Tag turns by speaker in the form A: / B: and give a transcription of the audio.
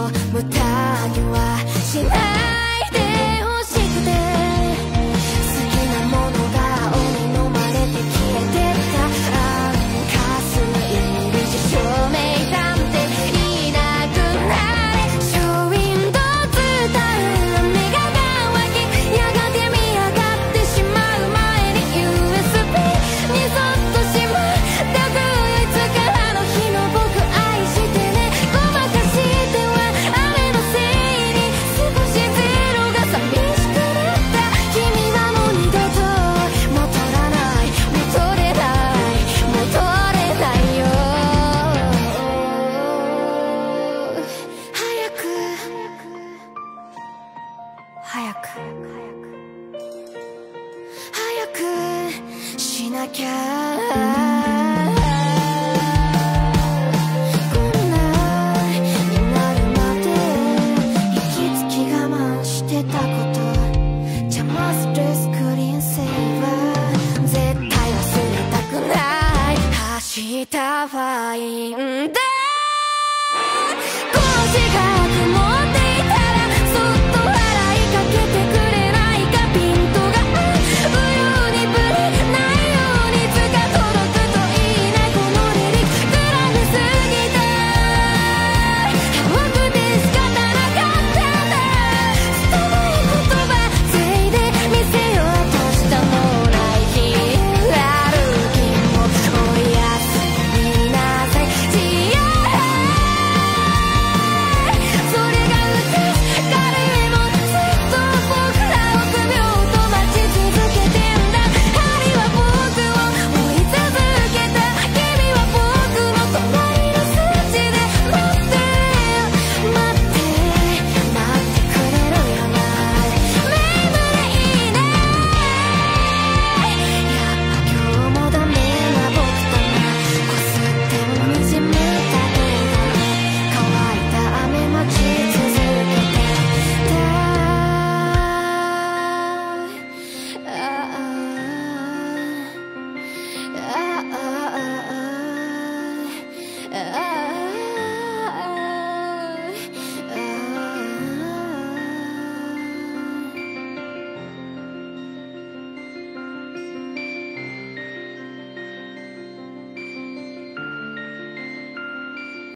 A: 無駄にはしないでほしくて、好きなものが鬼に飲まれて消えてった。かすいるし証明なんていなくなれ。ショーウィンドウ伝う目が乾き、やがて見上がってしまう前に USB にそっとしまったく、いつからの日の僕愛してね、ごまかしては雨のせいに少しゼロが寂しくなった。君はもう二度と戻らない、戻れない戻れないよ。早く早く早くしなきゃ。